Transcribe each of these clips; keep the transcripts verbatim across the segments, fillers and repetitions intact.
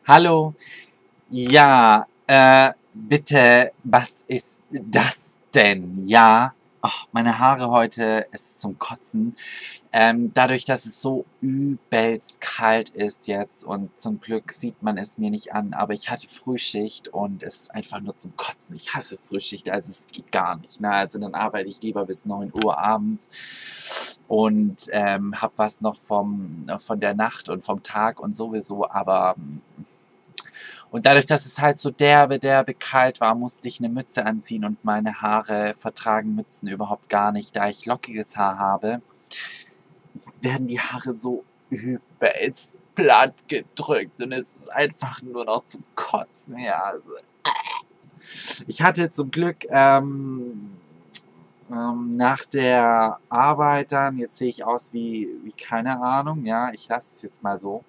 Hallo. Ja, äh, bitte, was ist das denn? Ja, ach, meine Haare heute ist zum Kotzen. Ähm, dadurch, dass es so übelst kalt ist jetzt und zum Glück sieht man es mir nicht an, aber ich hatte Frühschicht und es ist einfach nur zum Kotzen. Ich hasse Frühschicht, also es geht gar nicht. Ne? Also dann arbeite ich lieber bis neun Uhr abends und ähm, habe was noch vom, von der Nacht und vom Tag und sowieso, aber und dadurch, dass es halt so derbe, derbe kalt war, musste ich eine Mütze anziehen und meine Haare vertragen Mützen überhaupt gar nicht. Da ich lockiges Haar habe, werden die Haare so übelst platt gedrückt und es ist einfach nur noch zum Kotzen. Ja, also, ich hatte zum Glück ähm, ähm, nach der Arbeit dann, jetzt sehe ich aus wie, wie keine Ahnung, ja, ich lasse es jetzt mal so.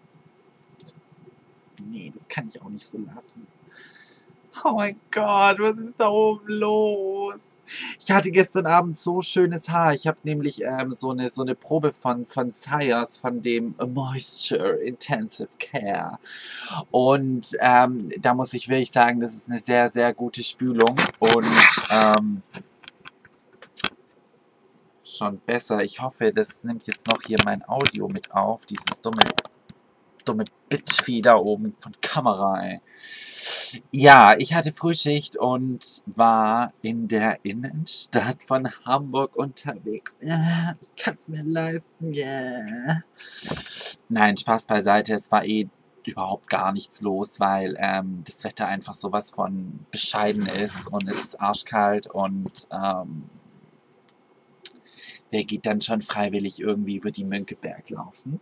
Nee, das kann ich auch nicht so lassen. Oh mein Gott, was ist da oben los? Ich hatte gestern Abend so schönes Haar. Ich habe nämlich ähm, so eine so eine Probe von von Sires, von dem Moisture Intensive Care. Und ähm, da muss ich wirklich sagen, das ist eine sehr, sehr gute Spülung. Und ähm, schon besser. Ich hoffe, das nimmt jetzt noch hier mein Audio mit auf. Dieses dumme, dumme Bitchvieh da oben von Kamera, ey. Ja, ich hatte Frühschicht und war in der Innenstadt von Hamburg unterwegs. Ja, ich kann es mir leisten, yeah. Nein, Spaß beiseite, es war eh überhaupt gar nichts los, weil ähm, das Wetter einfach sowas von bescheiden ist und es ist arschkalt und ähm, wer geht dann schon freiwillig irgendwie über die Mönckeberg laufen?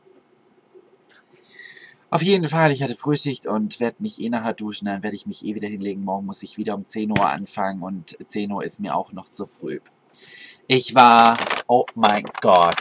Auf jeden Fall, ich hatte Frühschicht und werde mich eh nachher duschen, dann werde ich mich eh wieder hinlegen. Morgen muss ich wieder um zehn Uhr anfangen und zehn Uhr ist mir auch noch zu früh. Ich war, oh mein Gott,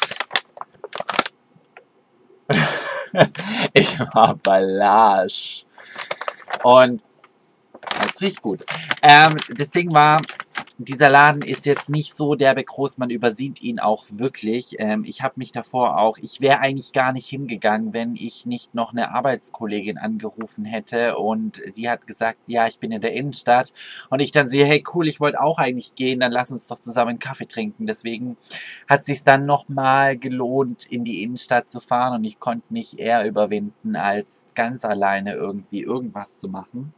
ich war Ballage. Und es riecht gut. Ähm, das Ding war, dieser Laden ist jetzt nicht so derbe groß, man übersieht ihn auch wirklich. Ähm, ich habe mich davor auch, ich wäre eigentlich gar nicht hingegangen, wenn ich nicht noch eine Arbeitskollegin angerufen hätte und die hat gesagt, ja, ich bin in der Innenstadt und ich dann sehe, hey cool, ich wollte auch eigentlich gehen, dann lass uns doch zusammen einen Kaffee trinken. Deswegen hat sich dann nochmal gelohnt, in die Innenstadt zu fahren und ich konnte mich eher überwinden, als ganz alleine irgendwie irgendwas zu machen.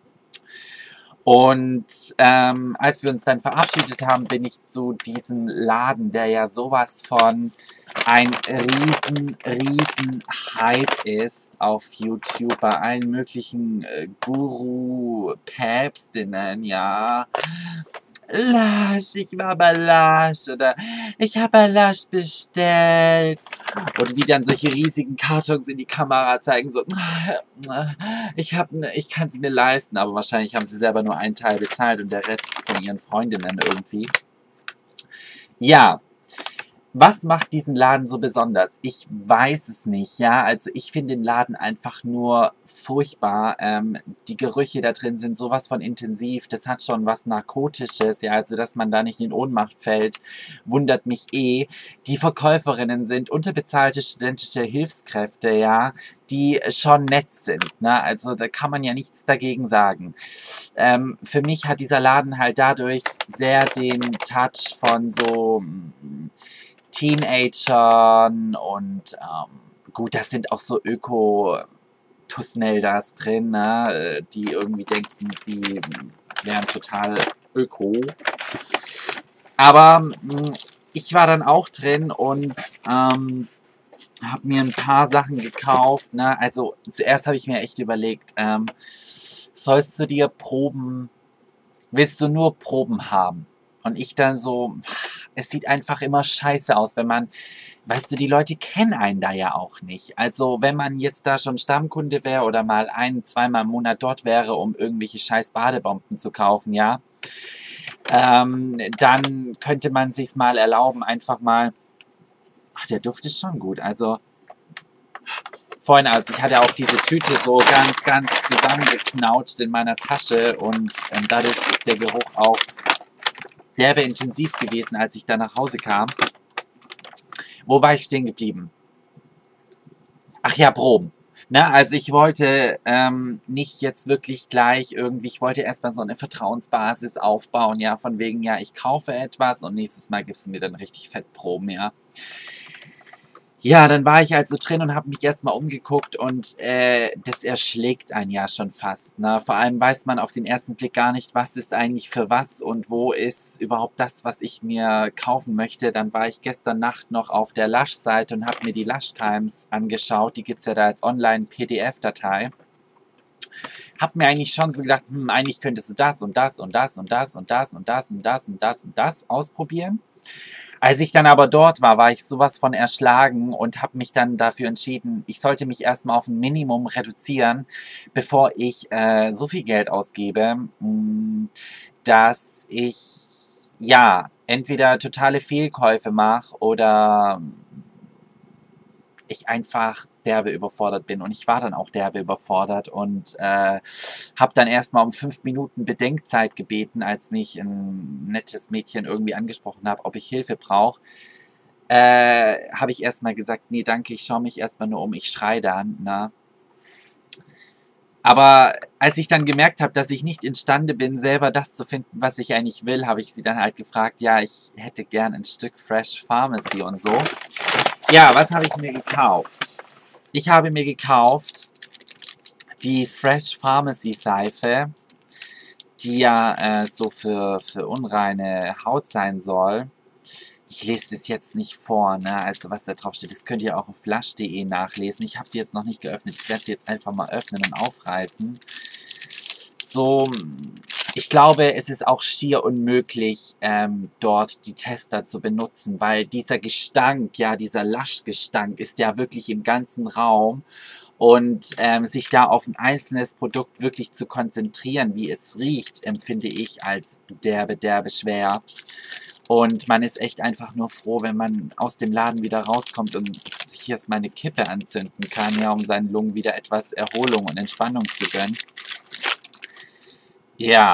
Und ähm, als wir uns dann verabschiedet haben, bin ich zu diesem Laden, der ja sowas von ein riesen, riesen Hype ist auf YouTube bei allen möglichen äh, Guru-Päpstinnen, ja. Lasch, ich war bei Lasch oder ich habe bei Lasch bestellt. Oder die dann solche riesigen Kartons in die Kamera zeigen, so, ich, hab, ne, ich kann sie mir leisten, aber wahrscheinlich haben sie selber nur einen Teil bezahlt und der Rest von ihren Freundinnen irgendwie. Ja, was macht diesen Laden so besonders? Ich weiß es nicht, ja. Also ich finde den Laden einfach nur furchtbar. Ähm, die Gerüche da drin sind sowas von intensiv. Das hat schon was Narkotisches, ja. Also dass man da nicht in Ohnmacht fällt, wundert mich eh. Die Verkäuferinnen sind unterbezahlte studentische Hilfskräfte, ja, die schon nett sind, ne? Also da kann man ja nichts dagegen sagen. Ähm, für mich hat dieser Laden halt dadurch sehr den Touch von so Teenagern und ähm, gut, das sind auch so Öko-Tusneldas drin, ne, die irgendwie denken, sie wären total öko. Aber mh, ich war dann auch drin und ähm, habe mir ein paar Sachen gekauft. Ne? Also zuerst habe ich mir echt überlegt, ähm, sollst du dir Proben, willst du nur Proben haben? Und ich dann so, es sieht einfach immer scheiße aus, wenn man, weißt du, die Leute kennen einen da ja auch nicht. Also wenn man jetzt da schon Stammkunde wäre oder mal ein, zweimal im Monat dort wäre, um irgendwelche scheiß Badebomben zu kaufen, ja, ähm, dann könnte man sich's mal erlauben, einfach mal, ach, der Duft ist schon gut, also vorhin, also ich hatte auch diese Tüte so ganz, ganz zusammengeknautscht in meiner Tasche und ähm, dadurch ist der Geruch auch derbe intensiv gewesen, als ich dann nach Hause kam. Wo war ich stehen geblieben? Ach ja, Proben. Na, also ich wollte ähm, nicht jetzt wirklich gleich irgendwie, ich wollte erstmal so eine Vertrauensbasis aufbauen, ja, von wegen, ja, ich kaufe etwas und nächstes Mal gibst du mir dann richtig Fettproben, ja. Ja, dann war ich also drin und habe mich erstmal umgeguckt und äh, das erschlägt einen ja schon fast. Ne? Vor allem weiß man auf den ersten Blick gar nicht, was ist eigentlich für was und wo ist überhaupt das, was ich mir kaufen möchte. Dann war ich gestern Nacht noch auf der Lush-Seite und habe mir die Lush Times angeschaut. Die gibt es ja da als Online-P D F-Datei. Hab mir eigentlich schon so gedacht, hm, eigentlich könntest du das und das und das und das und das und das und das und das und das ausprobieren. Als ich dann aber dort war, war ich sowas von erschlagen und habe mich dann dafür entschieden, ich sollte mich erstmal auf ein Minimum reduzieren, bevor ich äh, so viel Geld ausgebe, mh, dass ich ja entweder totale Fehlkäufe mache oder ich einfach derbe überfordert bin. Und ich war dann auch derbe überfordert und äh, habe dann erstmal um fünf Minuten Bedenkzeit gebeten, als mich ein nettes Mädchen irgendwie angesprochen hat, ob ich Hilfe brauche. Äh, habe ich erstmal gesagt, nee, danke, ich schaue mich erstmal nur um, ich schreie dann. Na? Aber als ich dann gemerkt habe, dass ich nicht imstande bin, selber das zu finden, was ich eigentlich will, habe ich sie dann halt gefragt, ja, ich hätte gern ein Stück Fresh Pharmacy und so. Ja, was habe ich mir gekauft? Ich habe mir gekauft die Fresh Pharmacy Seife, die ja äh, so für, für unreine Haut sein soll. Ich lese das jetzt nicht vor, ne? Also was da drauf steht, das könnt ihr auch auf lush punkt de nachlesen. Ich habe sie jetzt noch nicht geöffnet. Ich werde sie jetzt einfach mal öffnen und aufreißen. So, ich glaube, es ist auch schier unmöglich, ähm, dort die Tester zu benutzen, weil dieser Gestank, ja, dieser Lush-Gestank ist ja wirklich im ganzen Raum. Und ähm, sich da auf ein einzelnes Produkt wirklich zu konzentrieren, wie es riecht, empfinde ich als derbe, derbe schwer. Und man ist echt einfach nur froh, wenn man aus dem Laden wieder rauskommt und sich erstmal eine Kippe anzünden kann, ja, um seinen Lungen wieder etwas Erholung und Entspannung zu gönnen. Ja.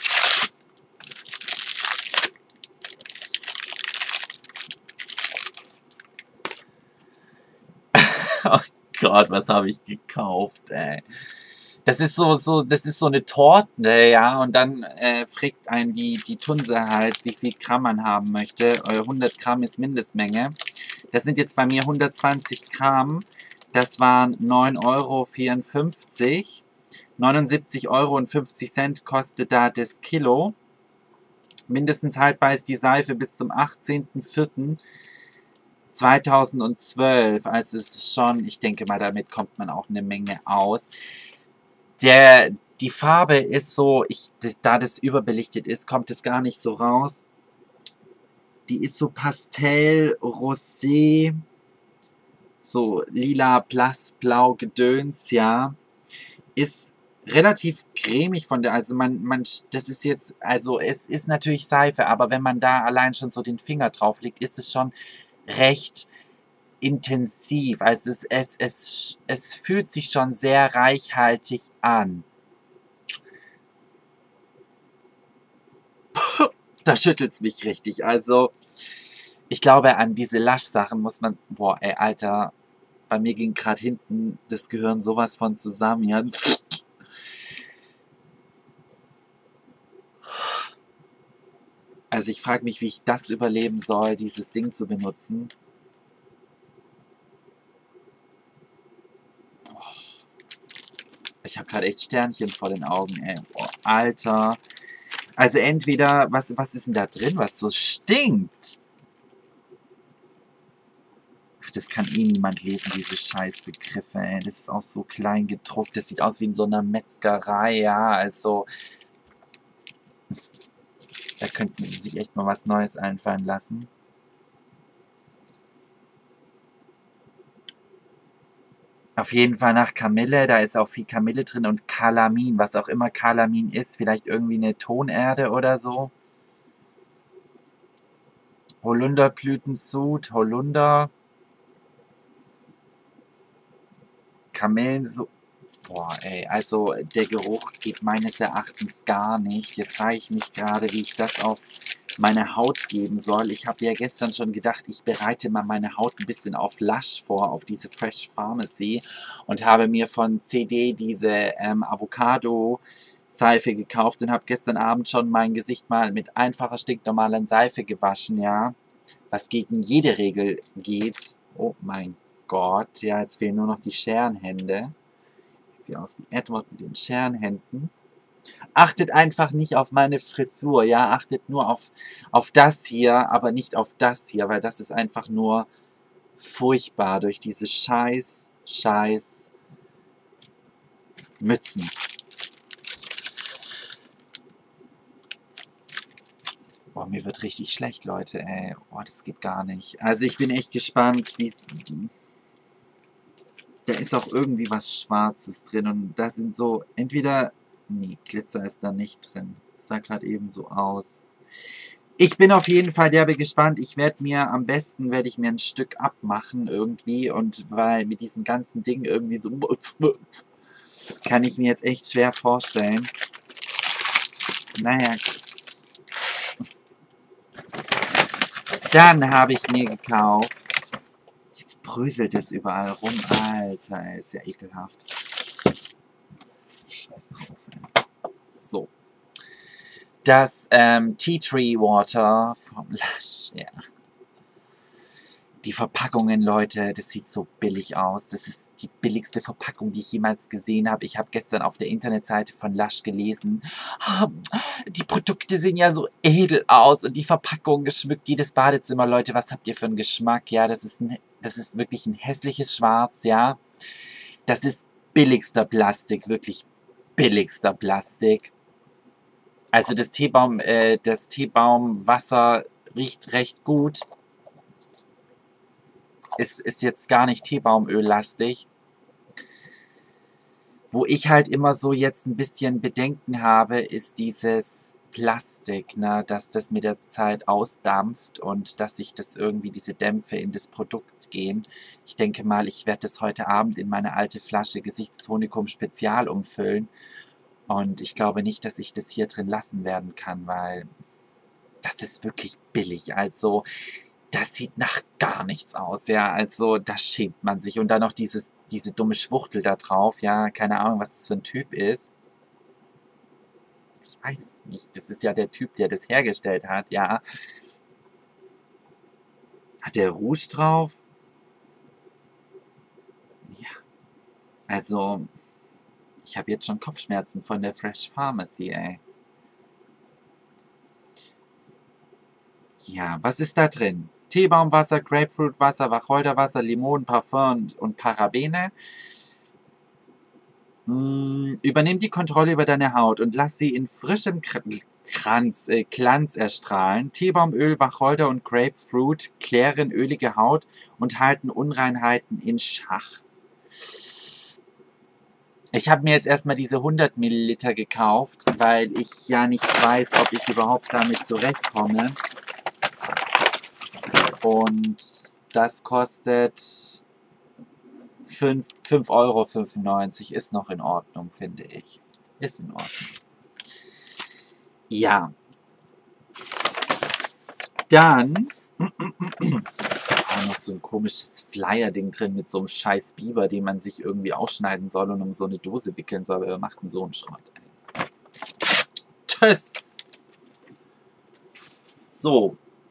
Oh Gott, was habe ich gekauft, ey. Das ist so, so, das ist so eine Torte, ja, und dann äh, fragt einen die, die Tunse halt, wie viel Gramm man haben möchte. Äh, hundert Gramm ist Mindestmenge. Das sind jetzt bei mir hundertzwanzig Gramm. Das waren neun Euro vierundfünfzig. neunundsiebzig Euro und fünfzig Cent kostet da das Kilo. Mindestens haltbar ist die Seife bis zum achtzehnten vierten zweitausendzwölf. Also es ist schon, ich denke mal, damit kommt man auch eine Menge aus. Der, die Farbe ist so, ich, da das überbelichtet ist, kommt es gar nicht so raus. Die ist so Pastell, Rosé, so lila, blass, blau, Gedöns, ja. Ist relativ cremig von der, also man, man, das ist jetzt, also es ist natürlich Seife, aber wenn man da allein schon so den Finger drauf legt, ist es schon recht intensiv. Also es, es, es, es fühlt sich schon sehr reichhaltig an. Da schüttelt es mich richtig. Also, ich glaube, an diese Lush-Sachen muss man... Boah, ey, Alter. Bei mir ging gerade hinten das Gehirn sowas von zusammen. Ja. Also, ich frage mich, wie ich das überleben soll, dieses Ding zu benutzen. Ich habe gerade echt Sternchen vor den Augen, ey. Boah, Alter. Also entweder, was, was ist denn da drin, was so stinkt? Ach, das kann eh niemand lesen, diese Scheißbegriffe, ey. Das ist auch so klein gedruckt. Das sieht aus wie in so einer Metzgerei, ja. Also, da könnten sie sich echt mal was Neues einfallen lassen. Auf jeden Fall nach Kamille, da ist auch viel Kamille drin und Kalamin, was auch immer Kalamin ist, vielleicht irgendwie eine Tonerde oder so. Holunderblütensud, Holunder, Kamillensud. Boah, ey, also der Geruch geht meines Erachtens gar nicht. Jetzt frage ich mich gerade, wie ich das auf meine Haut geben soll. Ich habe ja gestern schon gedacht, ich bereite mal meine Haut ein bisschen auf Lush vor, auf diese Fresh Pharmacy und habe mir von C D diese ähm, Avocado Seife gekauft und habe gestern Abend schon mein Gesicht mal mit einfacher, stinknormaler Seife gewaschen, ja, was gegen jede Regel geht. Oh mein Gott, ja, jetzt fehlen nur noch die Scherenhände. Ich sehe aus wie Edward mit den Scherenhänden. Achtet einfach nicht auf meine Frisur, ja, achtet nur auf, auf das hier, aber nicht auf das hier, weil das ist einfach nur furchtbar durch diese scheiß, scheiß Mützen. Boah, mir wird richtig schlecht, Leute, ey. Oh, das geht gar nicht. Also ich bin echt gespannt, wie... Da ist auch irgendwie was Schwarzes drin und da sind so, entweder... Nee, Glitzer ist da nicht drin. Das sah gerade eben so aus. Ich bin auf jeden Fall derbe gespannt. Ich werde mir, am besten werde ich mir ein Stück abmachen irgendwie. Und weil mit diesen ganzen Dingen irgendwie so... Kann ich mir jetzt echt schwer vorstellen. Naja, dann habe ich mir gekauft... Jetzt bröselt es überall rum. Alter, ist ja ekelhaft. Scheiß drauf, ey. So. Das ähm, Tea Tree Water vom Lush, ja. Die Verpackungen, Leute, das sieht so billig aus. Das ist die billigste Verpackung, die ich jemals gesehen habe. Ich habe gestern auf der Internetseite von Lush gelesen, oh, die Produkte sehen ja so edel aus und die Verpackung geschmückt jedes Badezimmer. Leute, was habt ihr für einen Geschmack? Ja, das ist, ein, das ist wirklich ein hässliches Schwarz, ja. Das ist billigster Plastik, wirklich billigster Plastik. Also das Teebaum, äh, das Teebaumwasser riecht recht gut. Es ist jetzt gar nicht Teebaumöl-lastig. Wo ich halt immer so jetzt ein bisschen Bedenken habe, ist dieses Plastik, ne, dass das mit der Zeit ausdampft und dass sich das irgendwie, diese Dämpfe in das Produkt gehen. Ich denke mal, ich werde das heute Abend in meine alte Flasche Gesichtstonikum Spezial umfüllen. Und ich glaube nicht, dass ich das hier drin lassen werden kann, weil das ist wirklich billig. Also, das sieht nach gar nichts aus, ja. Also, da schämt man sich. Und dann noch dieses, diese dumme Schwuchtel da drauf, ja. Keine Ahnung, was das für ein Typ ist. Ich weiß nicht. Das ist ja der Typ, der das hergestellt hat, ja. Hat der Rouge drauf? Ja. Also, ich habe jetzt schon Kopfschmerzen von der Fresh Pharmacy, ey. Ja, was ist da drin? Teebaumwasser, Grapefruitwasser, Wacholderwasser, Limonen, Parfum und Parabene. Hm, übernimm die Kontrolle über deine Haut und lass sie in frischem Kranz, äh, Glanz erstrahlen. Teebaumöl, Wacholder und Grapefruit klären ölige Haut und halten Unreinheiten in Schach. Ich habe mir jetzt erstmal diese hundert Milliliter gekauft, weil ich ja nicht weiß, ob ich überhaupt damit zurechtkomme. Und das kostet fünf Euro fünfundneunzig. Ist noch in Ordnung, finde ich. Ist in Ordnung. Ja. Dann war noch so ein komisches Flyer-Ding drin mit so einem scheiß Biber, den man sich irgendwie ausschneiden soll und um so eine Dose wickeln soll. Wer macht denn so einen Schrott, ey? Tschüss! So.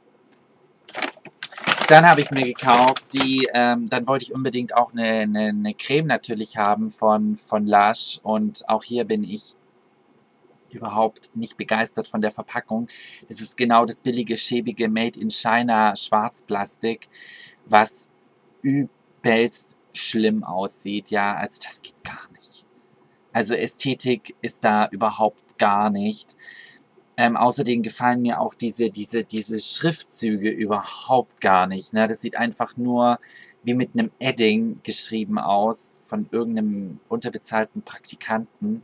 Dann habe ich mir gekauft, die, ähm, dann wollte ich unbedingt auch eine, eine, eine Creme natürlich haben von, von Lush. Und auch hier bin ich überhaupt nicht begeistert von der Verpackung. Das ist genau das billige, schäbige Made in China Schwarzplastik, was übelst schlimm aussieht. Ja, also das geht gar nicht. Also Ästhetik ist da überhaupt gar nicht. Ähm, außerdem gefallen mir auch diese, diese, diese Schriftzüge überhaupt gar nicht. Ne? Das sieht einfach nur wie mit einem Edding geschrieben aus von irgendeinem unterbezahlten Praktikanten.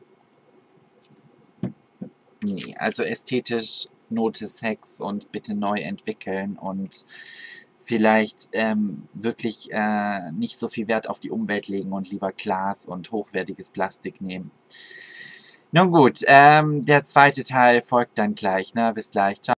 Nee, also ästhetisch Note sechs und bitte neu entwickeln und vielleicht ähm, wirklich äh, nicht so viel Wert auf die Umwelt legen und lieber Glas und hochwertiges Plastik nehmen. Nun gut, ähm, der zweite Teil folgt dann gleich, ne? Bis gleich. Ciao.